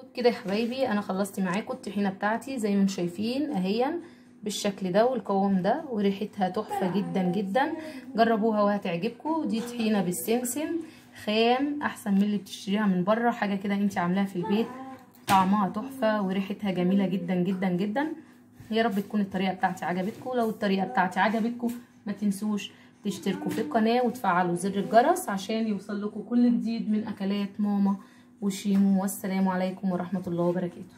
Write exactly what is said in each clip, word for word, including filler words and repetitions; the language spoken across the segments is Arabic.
كده يا حبايبي انا خلصت معاكم الطحينه بتاعتي زي ما انتم شايفين اهيا بالشكل ده والقوام ده، وريحتها تحفه جدا جدا. جربوها وهتعجبكم. دي طحينه بالسمسم خام احسن من اللي بتشتريها من بره، حاجه كده انت عاملاها في البيت طعمها تحفه وريحتها جميله جدا جدا جدا. يا رب تكون الطريقه بتاعتي عجبتكم. لو الطريقه بتاعتي عجبتكم ما تنسوش تشتركوا في القناه وتفعلوا زر الجرس عشان يوصل لكم كل جديد من اكلات ماما وشيمو. والسلام عليكم ورحمه الله وبركاته.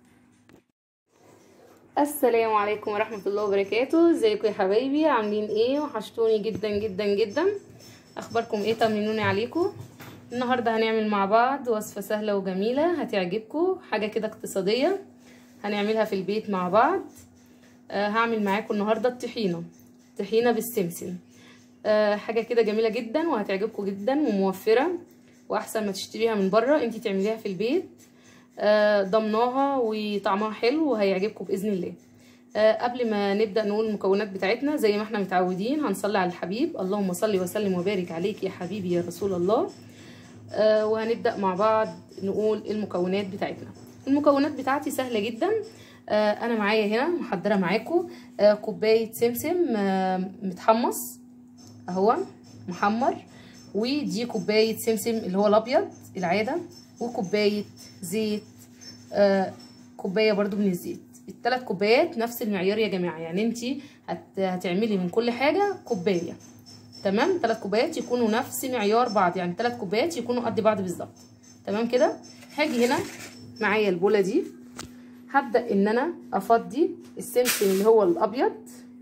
السلام عليكم ورحمه الله وبركاته. ازيكم يا حبايبي؟ عاملين ايه؟ وحشتوني جدا جدا جدا. اخباركم ايه؟ طمنوني عليكم. النهارده هنعمل مع بعض وصفه سهله وجميله هتعجبكم، حاجه كده اقتصاديه هنعملها في البيت مع بعض. آه هعمل معاكم النهارده الطحينه طحينه بالسمسم. آه حاجه كده جميله جدا وهتعجبكم جدا وموفره واحسن ما تشتريها من بره، انتي تعمليها في البيت. آه ضمناها وطعمها حلو وهيعجبكم باذن الله. آه قبل ما نبدا نقول المكونات بتاعتنا زي ما احنا متعودين هنصلي على الحبيب. اللهم صل وسلم وبارك عليك يا حبيبي يا رسول الله. آه وهنبدا مع بعض نقول المكونات بتاعتنا. المكونات بتاعتي سهله جدا. آه انا معايا هنا محضره معاكم آه كوبايه سمسم آه متحمص اهو محمر، ودي كوبايه سمسم اللي هو الابيض العاده، وكوبايه زيت آه كوبايه برضو من الزيت. الثلاث كوبايات نفس المعيار يا جماعه، يعني انتي هت... هتعملي من كل حاجه كوبايه. تمام؟ ثلاث كوبايات يكونوا نفس معيار بعض، يعني ثلاث كوبايات يكونوا قد بعض بالظبط. تمام كده؟ هاجي هنا معايا البوله دي، هبدا ان انا افضي السمسم اللي هو الابيض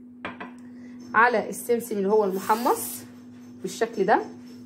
على السمسم اللي هو المحمص بالشكل ده،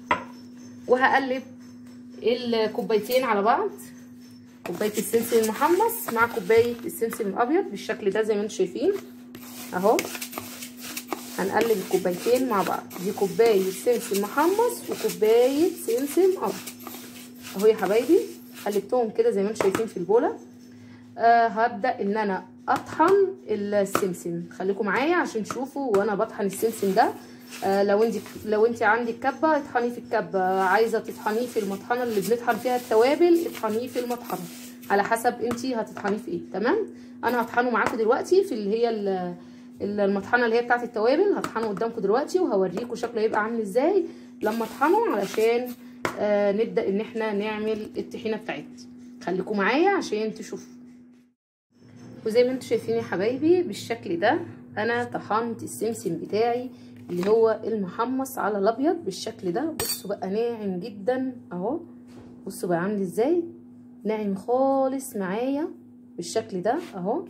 وهقلب الكوبايتين على بعض، كوبايه السمسم المحمص مع كوبايه السمسم الابيض بالشكل ده زي ما انتم شايفين اهو. هنقلب الكوبايتين مع بعض، دي كوبايه سمسم محمص وكوبايه سمسم ابيض اهو يا حبايبي. قلبتهم كده زي ما انتم شايفين في البوله. آه هبدا ان انا اطحن السمسم. خليكم معايا عشان تشوفوا وانا بطحن السمسم ده. آه لو انت لو انت عندك كبه اطحنيه في الكبه، عايزه تطحنيه في المطحنه اللي بنطحن فيها التوابل اطحنيه في المطحنه، على حسب انت هتطحنيه في ايه. تمام؟ انا هطحنه معاكم دلوقتي في اللي هي المطحنه اللي هي بتاعه التوابل، هطحنه قدامكم دلوقتي وهوريكم شكله هيبقى عامل ازاي لما اطحنه علشان آه نبدا ان احنا نعمل الطحينه بتاعتنا. خليكم معايا عشان تشوفوا. وزي ما انتم شايفين يا حبايبي بالشكل ده انا طحنت السمسم بتاعي اللي هو المحمص على الابيض بالشكل ده. بصوا بقى ناعم جدا اهو، بصوا بقى عامل ازاي، ناعم خالص معايا بالشكل ده اهو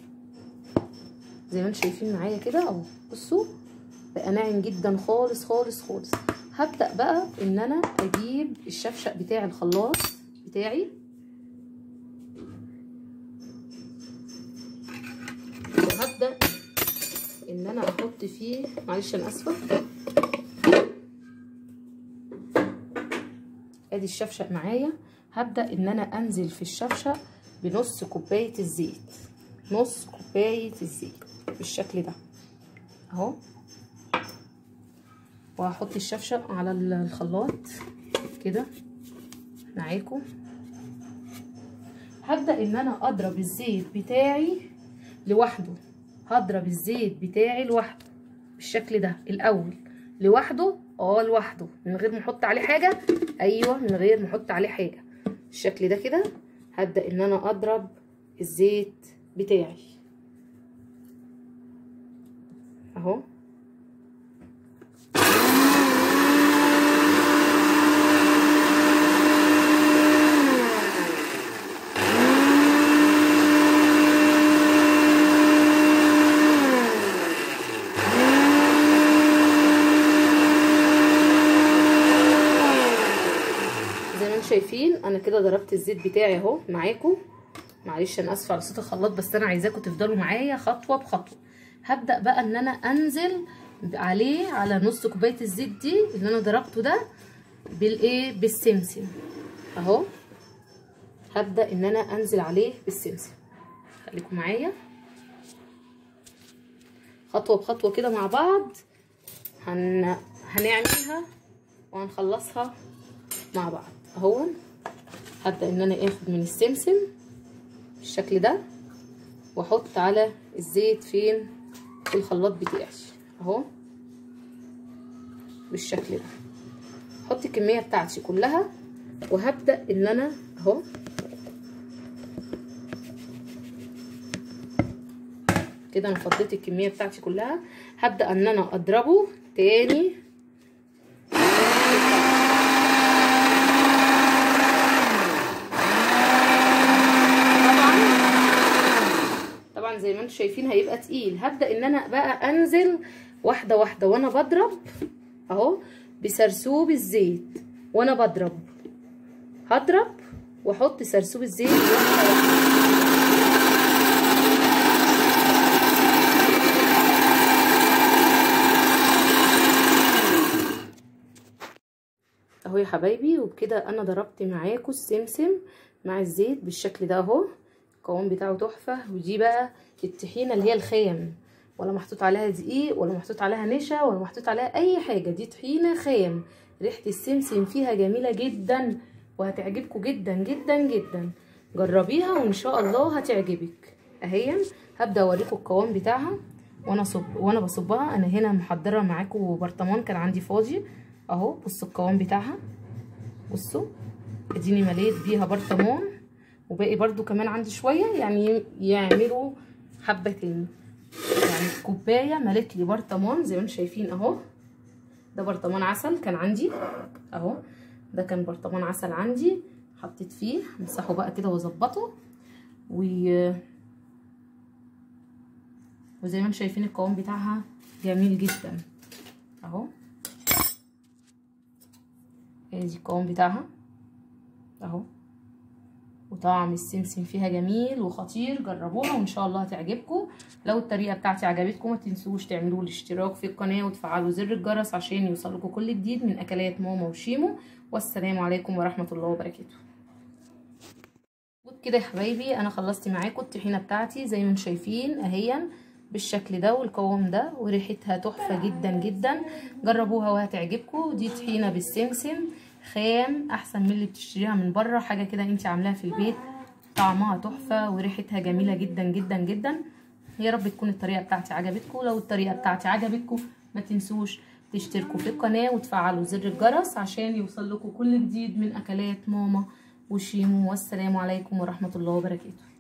زي ما انتم شايفين معايا كده اهو. بصوا بقى ناعم جدا خالص خالص خالص. هبدا بقى ان انا اجيب الشفشق بتاع الخلاط بتاعي وهبدا ان انا احط فيه، معلش انا اسفه، ادي الشفشق معايا. هبدا ان انا انزل في الشفشق بنص كوبايه الزيت، نص كوبايه الزيت بالشكل ده اهو. وهحط الشفشق على الخلاط كده معاكم. هبدا ان انا اضرب الزيت بتاعي لوحده، هضرب الزيت بتاعي لوحده بالشكل ده الاول لوحده اه لوحده من غير ما احط عليه حاجه. ايوه من غير ما احط عليه حاجه بالشكل ده كده. هبدا ان انا اضرب الزيت بتاعي اهو. شايفين انا كده ضربت الزيت بتاعي اهو معاكم. معلش انا اسفه على صوت الخلاط بس انا عايزاكم تفضلوا معايا خطوه بخطوه. هبدا بقى ان انا انزل عليه على نص كوبايه الزيت دي اللي انا ضربته ده بالايه بالسمسم اهو. هبدا ان انا انزل عليه بالسمسم. خليكم معايا خطوه بخطوه كده مع بعض. هن... هنعملها وهنخلصها مع بعض اهو. هبدا ان انا اخد من السمسم بالشكل ده، واحط على الزيت فين؟ في الخلاط بتاعي اهو بالشكل ده. احط الكميه بتاعتي كلها وهبدا ان انا اهو كده انا فضيت الكميه بتاعتي كلها. هبدا ان انا اضربه تاني طبعا زي ما انتم شايفين هيبقى تقيل. هبدا ان انا بقى انزل واحده واحده وانا بضرب اهو بسرسوب الزيت، وانا بضرب هضرب واحط سرسوب الزيت واحده واحده اهو يا حبايبي. وبكده انا ضربت معاكم السمسم مع الزيت بالشكل ده اهو. القوام بتاعه تحفه. ودي بقى الطحينه اللي هي الخام، ولا محطوط عليها دقيق ولا محطوط عليها نشا ولا محطوط عليها اي حاجه، دي طحينه خام. ريحه السمسم فيها جميله جدا وهتعجبكم جدا جدا جدا. جربيها وان شاء الله هتعجبك. اهي هبدا اوريكم القوام بتاعها وانا صب وانا بصبها. انا هنا محضره معاكم برطمان كان عندي فاضي اهو. بصوا القوام بتاعها، بصوا اديني مليت بيها برطمان، وباقي برضو كمان عندي شويه يعني يعملوا حبتين. يعني كوبايه ملت لي برطمان زي ما انتم شايفين اهو. ده برطمان عسل كان عندي اهو. ده كان برطمان عسل عندي حطيت فيه. امسحه بقى كده واظبطه و وزي ما انتم شايفين القوام بتاعها جميل جدا اهو. ادي القوام بتاعها اهو. وطعم السمسم فيها جميل وخطير. جربوها وان شاء الله هتعجبكم. لو الطريقه بتاعتي عجبتكم ما تنسوش تعملوا الاشتراك في القناه وتفعلوا زر الجرس عشان يوصلكم كل جديد من اكلات ماما وشيمو. والسلام عليكم ورحمه الله وبركاته. وبكده يا حبايبي انا خلصت معاكم الطحينه بتاعتي زي ما انتم شايفين اهي بالشكل ده والقوام ده، وريحتها تحفه جدا جدا. جربوها وهتعجبكم. دي طحينه بالسمسم خام احسن من اللي بتشتريها من بره. حاجه كده انت عاملاها في البيت طعمها تحفه وريحتها جميله جدا جدا جدا. يا رب تكون الطريقه بتاعتي عجبتكم. لو الطريقه بتاعتي عجبتكم ما تنسوش تشتركوا في القناه وتفعلوا زر الجرس عشان يوصل لكم كل جديد من اكلات ماما وشيمو. والسلام عليكم ورحمه الله وبركاته.